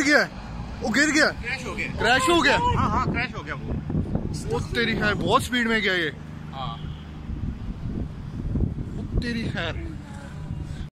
गया है, वो गिर गया, क्रैश हो गया। क्रैश हो गया। हाँ हाँ क्रैश हो गया वो तेरी है, बहुत स्पीड में गया ये। हाँ वो तेरी खैर।